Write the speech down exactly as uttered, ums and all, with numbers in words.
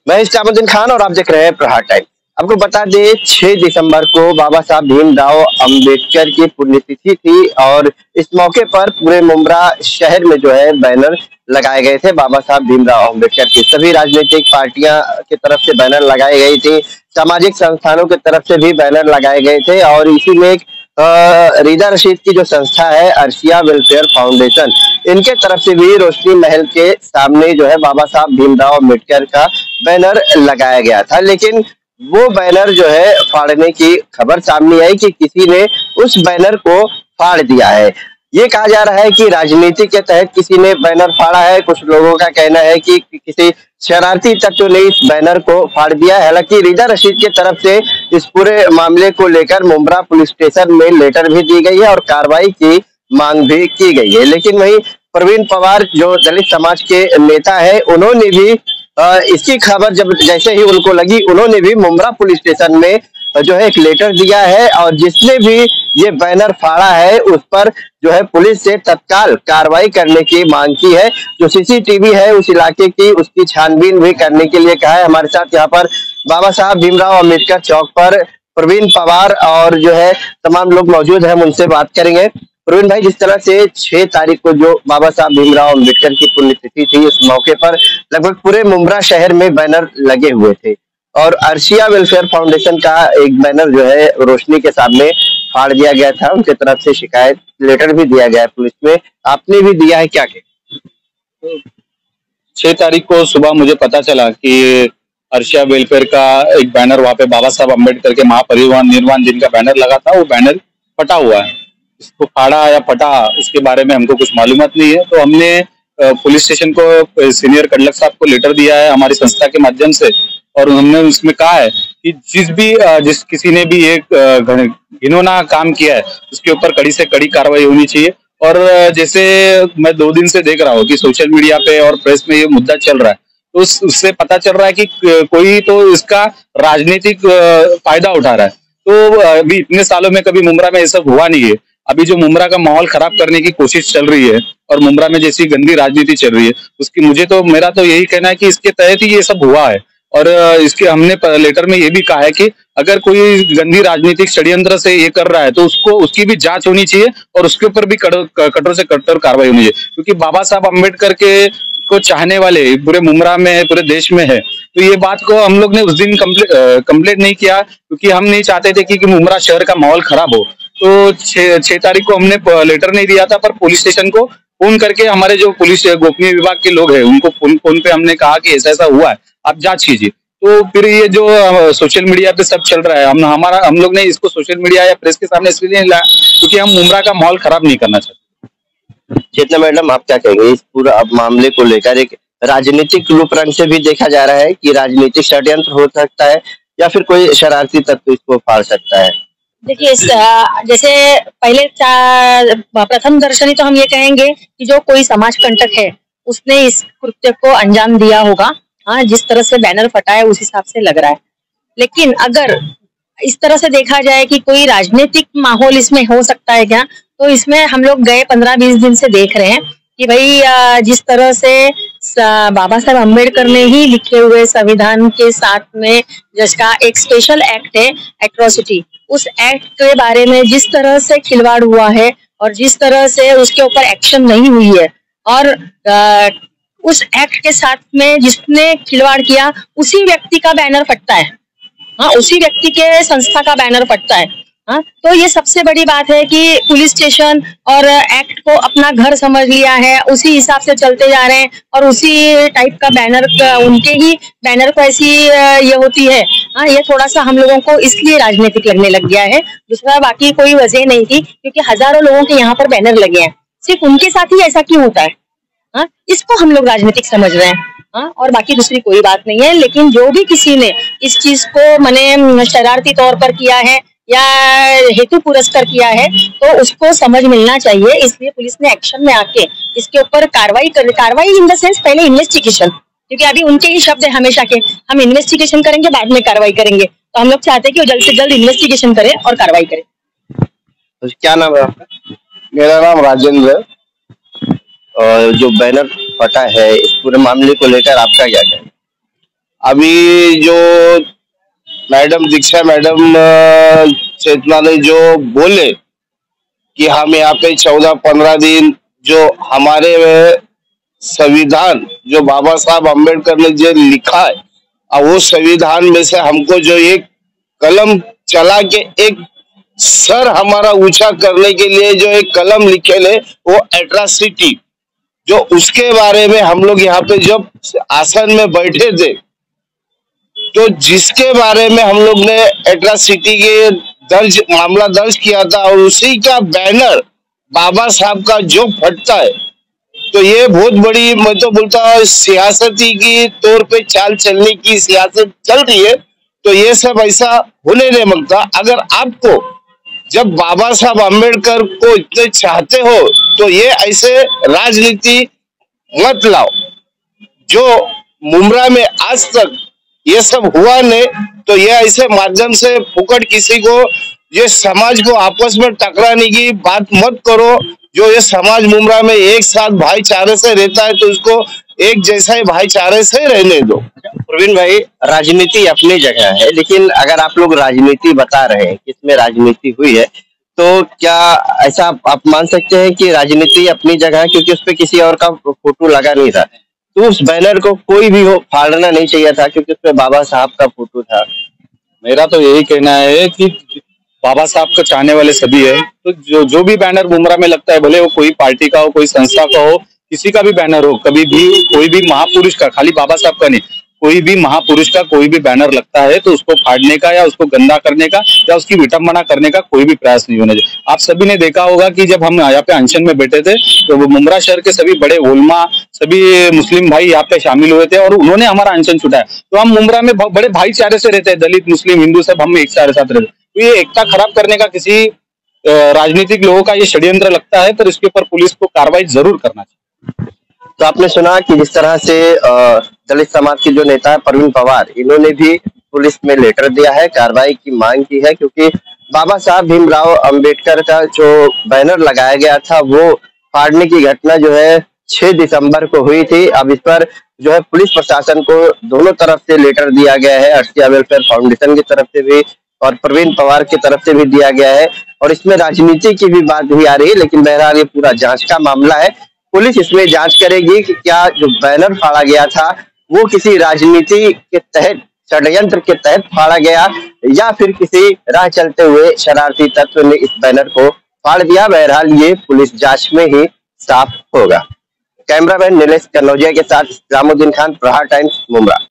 मैं इस्लामुद्दीन खान और आप देख रहे हैं प्रहार टाइम। आपको बता दें, छह दिसंबर को बाबा साहब भीमराव अंबेडकर की पुण्यतिथि थी और इस मौके पर पूरे मुमरा शहर में जो है बैनर लगाए गए थे। बाबा साहब भीमराव अंबेडकर की सभी राजनीतिक पार्टियां की तरफ से बैनर लगाए गए थे, सामाजिक संस्थानों की तरफ से भी बैनर लगाए गए थे और इसी में एक रीदा रशीद की जो संस्था है अर्शिया वेलफेयर फाउंडेशन, इनके तरफ से भी रोशनी महल के सामने जो है बाबा साहब भीमराव अंबेडकर का बैनर लगाया गया था। लेकिन वो बैनर जो है फाड़ने की खबर सामने आई कि किसी ने उस बैनर को फाड़ दिया है। ये कहा जा रहा है कि राजनीति के तहत किसी ने बैनर फाड़ा है। कुछ लोगों का कहना है कि किसी शरारती तत्व ने इस बैनर को फाड़ दिया है। हालांकि रीदा रशीद की तरफ से इस पूरे मामले को लेकर मुमरा पुलिस स्टेशन में लेटर भी दी गई है और कार्रवाई की मांग भी की गई है। लेकिन वहीं प्रवीण पवार जो दलित समाज के नेता है, उन्होंने भी इसकी खबर जब जैसे ही उनको लगी, उन्होंने भी मुमरा पुलिस स्टेशन में जो है एक लेटर दिया है और जिसने भी ये बैनर फाड़ा है उस पर जो है पुलिस से तत्काल कार्रवाई करने की मांग की है। जो सीसीटीवी है उस इलाके की, उसकी छानबीन भी करने के लिए कहा है। हमारे साथ यहाँ पर बाबा साहब भीमराव अंबेडकर चौक पर प्रवीण पवार और जो है तमाम लोग मौजूद हैं, हम उनसे बात करेंगे। प्रवीण भाई, जिस तरह से छह तारीख को जो बाबा साहब भीमराव अंबेडकर की पुण्यतिथि थी, उस मौके पर लगभग पूरे मुमरा शहर में बैनर लगे हुए थे और अर्शिया वेलफेयर फाउंडेशन का एक बैनर जो है रोशनी के सामने फाड़ दिया गया था। उनके तरफ से शिकायत लेटर भी दिया गया है पुलिस में, आपने भी दिया है, क्या क्या? छह तारीख को सुबह मुझे पता चला कि अर्शिया वेलफेयर का एक बैनर वहाँ पे बाबा साहब अम्बेडकर के महापरिनिर्वाण निर्वाण दिन का बैनर लगा था, वो बैनर फटा हुआ है। इसको फाड़ा या फटा उसके बारे में हमको कुछ मालूमात नहीं है, तो हमने पुलिस स्टेशन को सीनियर कलेक्टर साहब को लेटर दिया है हमारी संस्था के माध्यम से और हमने उसमें कहा है कि जिस भी जिस किसी ने भी एक घिनौना काम किया है उसके ऊपर कड़ी से कड़ी कार्रवाई होनी चाहिए। और जैसे मैं दो दिन से देख रहा हूँ कि सोशल मीडिया पे और प्रेस में ये मुद्दा चल रहा है, तो उस उससे पता चल रहा है कि कोई तो इसका राजनीतिक फायदा उठा रहा है। तो अभी इतने सालों में कभी मुमरा में ये सब हुआ नहीं है। अभी जो मुमरा का माहौल खराब करने की कोशिश चल रही है और मुमरा में जैसी गंदी राजनीति चल रही है, उसकी मुझे तो मेरा तो यही कहना है कि इसके तहत ही ये सब हुआ है। और इसके हमने लेटर में ये भी कहा है कि अगर कोई गंदी राजनीतिक षड्यंत्र से ये कर रहा है तो उसको उसकी भी जांच होनी चाहिए और उसके ऊपर भी कठोर से कठोर कार्रवाई होनी चाहिए, क्योंकि बाबा साहब अम्बेडकर के को चाहने वाले पूरे मुमरा में है, पूरे देश में है। तो ये बात को हम लोग ने उस दिन कंप्लेंट नहीं किया क्योंकि हम नहीं चाहते थे कि, कि मुमरा शहर का माहौल खराब हो। तो छह छह तारीख को हमने लेटर नहीं दिया था, पर पुलिस स्टेशन को फोन करके हमारे जो पुलिस गोपनीय विभाग के लोग हैं उनको फोन फोन पे हमने कहा कि ऐसा ऐसा हुआ है, आप जांच कीजिए। तो फिर ये जो सोशल मीडिया पे सब चल रहा है, हम हमारा हम लोग ने इसको सोशल मीडिया या प्रेस के सामने इसलिए नहीं लाया क्योंकि हम मुमरा का माहौल खराब नहीं करना चाहते। चेतना मैडम, आप क्या कहेंगे इस पूरा मामले को लेकर? एक राजनीतिक रूप रंग से भी देखा जा रहा है कि राजनीतिक षड्यंत्र हो सकता है या फिर कोई शरारती तत्व इसको फाड़ सकता है। देखिए, जैसे पहले प्रथम दर्शनी तो हम ये कहेंगे कि जो कोई समाज कंटक है उसने इस कृत्य को अंजाम दिया होगा। हाँ, जिस तरह से बैनर फटा है उस हिसाब से लग रहा है। लेकिन अगर इस तरह से देखा जाए कि कोई राजनीतिक माहौल इसमें हो सकता है क्या, तो इसमें हम लोग गए पंद्रह बीस दिन से देख रहे हैं कि भाई जिस तरह से बाबा साहब अम्बेडकर ने ही लिखे हुए संविधान के साथ में जिसका एक स्पेशल एक्ट है एट्रोसिटी, उस एक्ट के बारे में जिस तरह से खिलवाड़ हुआ है और जिस तरह से उसके ऊपर एक्शन नहीं हुई है और आ, उस एक्ट के साथ में जिसने खिलवाड़ किया उसी व्यक्ति का बैनर फटता है। हाँ, उसी व्यक्ति के संस्था का बैनर फटता है। हाँ, तो ये सबसे बड़ी बात है कि पुलिस स्टेशन और एक्ट को अपना घर समझ लिया है, उसी हिसाब से चलते जा रहे हैं और उसी टाइप का बैनर उनके ही बैनर को ऐसी ये होती है। हाँ, ये थोड़ा सा हम लोगों को इसलिए राजनीतिक लगने लग गया है, दूसरा बाकी कोई वजह नहीं थी, क्योंकि हजारों लोगों के यहाँ पर बैनर लगे हैं, सिर्फ उनके साथ ही ऐसा क्यों होता है? हाँ, इसको हम लोग राजनीतिक समझ रहे हैं। हाँ, और बाकी दूसरी कोई बात नहीं है। लेकिन जो भी किसी ने इस चीज को मने शरारती तौर पर किया है या हेतु पुरस्कार किया है तो उसको समझ मिलना चाहिए। इसलिए पुलिस ने एक्शन में आके इसके ऊपर कार्रवाई कर कार्रवाई इन द सेंस पहले इन्वेस्टिगेशन, क्योंकि अभी उनके ही शब्द है हमेशा के, हम इन्वेस्टिगेशन करेंगे बाद में कार्रवाई करेंगे। तो हम लोग चाहते हैं कि वो जल्द से जल्द इन्वेस्टिगेशन करे और कार्रवाई करे। तो क्या नाम है आपका? मेरा नाम राजेंद्र। और जो बैनर फटा है इस पूरे मामले को लेकर आपका क्या कहना? अभी जो मैडम दीक्षा मैडम अ, चेतना ने जो बोले कि हम यहाँ पे चौदह पंद्रह दिन जो हमारे संविधान जो बाबा साहब अम्बेडकर ने जो लिखा है, और वो संविधान में से हमको जो एक कलम चला के एक सर हमारा ऊंचा करने के लिए जो एक कलम लिखे ले, वो एट्रासिटी, जो उसके बारे में हम लोग यहाँ पे जब आसन में बैठे थे, तो जिसके बारे में हम लोग ने एट्रासिटी के दर्ज मामला दर्ज किया था, और उसी का बैनर बाबा साहब का जो फटता है, तो ये बहुत बड़ी, मैं तो बोलता हूँ सियासती की तौर पे चाल चलने की सियासत चल रही है। तो ये सब ऐसा होने नहीं मांगता। अगर आपको जब बाबा साहब अम्बेडकर को इतने चाहते हो, तो ये ऐसे राजनीति मत लाओ। जो मुमरा में आज तक ये सब हुआ नहीं, तो ये ऐसे माध्यम से फुकट किसी को, ये समाज को आपस में टकराने की बात मत करो। जो ये समाज मुमरा में एक साथ भाईचारे से रहता है, तो उसको एक जैसा ही भाईचारे से रहने दो। प्रवीण भाई, राजनीति अपनी जगह है, लेकिन अगर आप लोग राजनीति बता रहे हैं कि इसमें राजनीति हुई है, तो क्या ऐसा आप मान सकते हैं कि राजनीति अपनी जगह है, क्योंकि उस पर किसी और का फोटो लगा नहीं था, तो उस बैनर को कोई भी हो फाड़ना नहीं चाहिए था, क्योंकि उसमें बाबा साहब का फोटो था। मेरा तो यही कहना है कि बाबा साहब को चाहने वाले सभी है, तो जो जो भी बैनर मुमरा में लगता है, भले वो कोई पार्टी का हो, कोई संस्था का हो, किसी का भी बैनर हो, कभी भी कोई भी महापुरुष का, खाली बाबा साहब का नहीं, कोई भी महापुरुष का कोई भी बैनर लगता है, तो उसको फाड़ने का या उसको गंदा करने का या उसकी विटंबना करने का कोई भी प्रयास नहीं होना चाहिए। आप सभी ने देखा होगा कि जब हम यहाँ पे अनशन में बैठे थे, तो वो मुमरा शहर के सभी बड़े उलमा, सभी मुस्लिम भाई यहाँ पे शामिल हुए थे और उन्होंने हमारा अनशन छुटाया। तो हम मुमरा में बड़े भाईचारे से रहते हैं, दलित मुस्लिम हिंदू सब हम एक साथ रहते हैं। तो ये एकता खराब करने का किसी राजनीतिक लोगों का ये षड्यंत्र लगता है, तो इसके ऊपर पुलिस को कार्रवाई जरूर करना चाहिए। तो आपने सुना कि जिस तरह से दलित समाज के जो नेता है प्रवीण पवार, इन्होंने भी पुलिस में लेटर दिया है, कार्रवाई की मांग की है, क्योंकि बाबा साहब भीमराव अंबेडकर का जो बैनर लगाया गया था, वो फाड़ने की घटना जो है छह दिसंबर को हुई थी। अब इस पर जो है पुलिस प्रशासन को दोनों तरफ से लेटर दिया गया है, अर्शिया वेलफेयर फाउंडेशन की तरफ से भी और प्रवीण पवार की तरफ से भी दिया गया है, और इसमें राजनीति की भी बात भी आ रही है। लेकिन बहरहाल ये पूरा जांच का मामला है, पुलिस इसमें जांच करेगी कि क्या जो बैनर फाड़ा गया था वो किसी राजनीति के तहत, षड्यंत्र के तहत फाड़ा गया, या फिर किसी राह चलते हुए शरारती तत्व ने इस बैनर को फाड़ दिया। बहरहाल ये पुलिस जांच में ही साफ होगा। कैमरामैन नीलेश कन्नौजिया के साथ इस्लामुद्दीन खान, प्रहार टाइम्स, मुमरा।